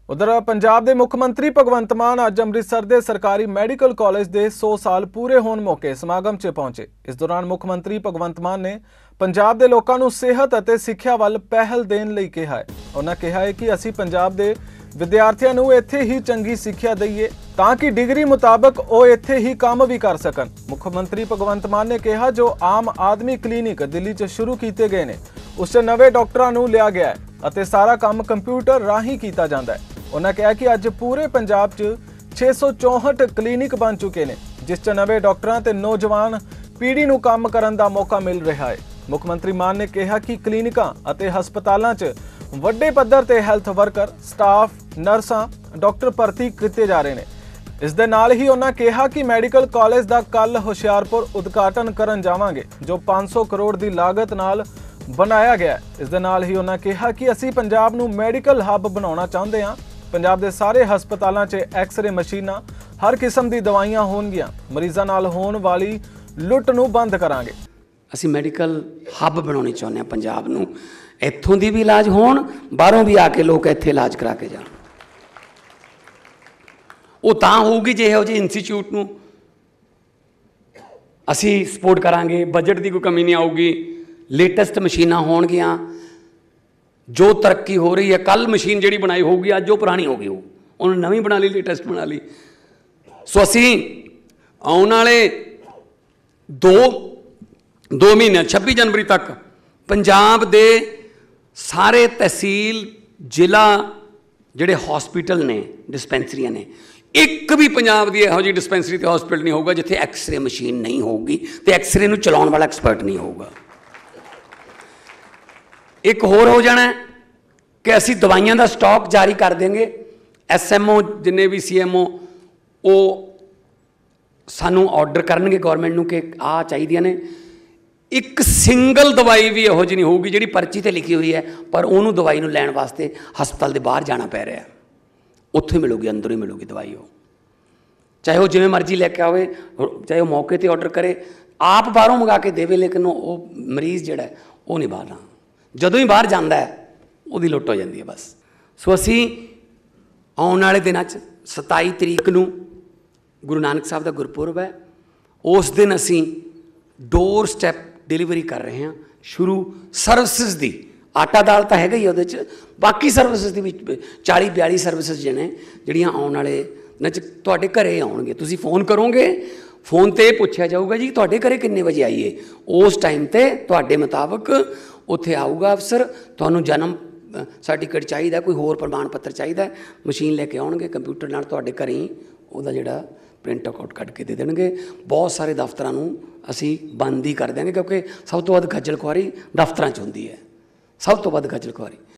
उधर पंजाब के मुख मंत्री भगवंत मान अज अमृतसर के सरकारी मैडिकल कॉलेज के 100 साल पूरे होने मौके समागम च पहुंचे। इस दौरान मुख मंत्री भगवंत मान ने पंजाब के लोगों को सेहत और सिक्ख्या वाल पहल देने लई कहा है। उन्होंने कहा है कि असी पंजाब के विद्यार्थियों को इत्थे ही चंगी सिक्ख्या दईए ताकि डिग्री मुताबक वो इत्थे ही काम भी कर सकन। मुख्यमंत्री भगवंत मान ने कहा जो आम आदमी क्लीनिक दिल्ली च शुरू किए गए हैं उस नवे डॉक्टरों को लिया गया है और सारा काम कंप्यूटर राही किया जाता है। उन्होंने कहा कि अज पूरे पंजाब च 664 क्लीनिक बन चुके हैं जिस च नवे डॉक्टरों ते नौजवान पीढ़ी को काम करने का मौका मिल रहा है। मुख्यमंत्री मान ने कहा कि क्लीनिकां अते हस्पतालों च वड्डे पद्धर ते हैल्थ वर्कर स्टाफ नर्सां डॉक्टर भर्ती किए जा रहे हैं। इस दे नाल ही उन्होंने कहा कि मैडिकल कॉलेज का कल हुशियारपुर उद्घाटन करन जावांगे जो 500 करोड़ की लागत नाल बनाया गया है। इस दे नाल ही उन्होंने कहा कि असी पंजाब नूं मैडिकल हब बनाउणा चाहुंदे हां। पंजाब के सारे हस्पतालों च एक्सरे मशीनां हर किस्म की दवाइयां होणगियां। मरीज़ां नाल होण वाली लुੱਟ नूं बंद करांगे। असी मैडिकल हब बनाने चाहुंदे हां पंजाब नूं, इत्थों दी भी इलाज होण, बाहरों भी आके लोग इत्थे इलाज करा के जाण। वो तां होऊगी जे इहो ਜਿਹੇ इंस्टीट्यूट नूं असी सपोर्ट करांगे, बजट की कोई कमी नहीं आऊगी, लेटेस्ट मशीनां होणगियां। जो तरक्की हो रही है, कल मशीन जी बनाई होगी अज वो पुरानी हो गई, उन्होंने नवी बना ली, लेटेस्ट बना ली। सो असी आने वाले दो महीने 26 जनवरी तक पंजाब दे सारे तहसील जिला जिहड़े हॉस्पिटल ने डिस्पेंसरियां ने, एक भी पंजाब की इहो जी डिस्पेंसरी ते हॉस्पिटल नहीं होगा जिथे एक्सरे मशीन नहीं होगी तो एक्सरे नूं चलाउण वाला एक्सपर्ट नहीं होगा। एक होर हो जाना है कि असी दवाइयां का स्टॉक जारी कर देंगे। SMO जिन्ने भी CMO वो सानू ऑर्डर करनगे गौरमेंट नूं कि आ चाहिए ने। एक सिंगल दवाई भी इहो जी नहीं होगी जिहड़ी पर्ची ते लिखी हुई है पर उन्होंने दवाई नूं लैण वास्ते हस्पताल के बाहर जाना पै रहा है। उत्थों ही मिलूगी, अंदरों ही मिलूगी दवाई। वो चाहे वो जिवें मर्जी लैके आवे, चाहे वो मौके पर ऑर्डर करे, आप बाहरों मंगा के देवे, लेकिन वो मरीज़ जिहड़ा है वो नहीं बाहर आना। जदों ही बाहर जाता है वो लुੱਟ हो जाती है बस। सो असी आने वाले दिनों 27 तरीक नूं गुरु नानक साहब का गुरपुरब है। उस दिन असी डोर स्टैप डिलीवरी कर रहे हैं शुरू सर्विसिज की। आटा दाल तो हैगा ही उहदे च, बाकी सर्विसिज की भी 40-42 सर्विसिज जिहड़े जिहड़ियां आने वाले दिन तुहाडे घरे आउणगे। तुसीं फोन करोगे, फोन ते पुछया जाऊगा जी तुहाडे घरे किन्ने बजे आईए, उस टाइम ते तुहाडे मुताबक उत्थे आऊगा अफसर। तुहानूं जन्म सर्टिफिकेट चाहिए, कोई होर प्रमाण पत्र चाहिए, मशीन लैके आउणगे, कंप्यूटर नाल तुहाडे घरे ही उहदा जिहड़ा प्रिंट आउट कढ के दे देणगे। बहुत सारे दफ्तरां नूं असी बंद ही कर देंगे क्योंकि सब तो वध खज्जल खुआरी दफ्तरां 'च हुंदी है, सब तो वध खज्जल खुआरी।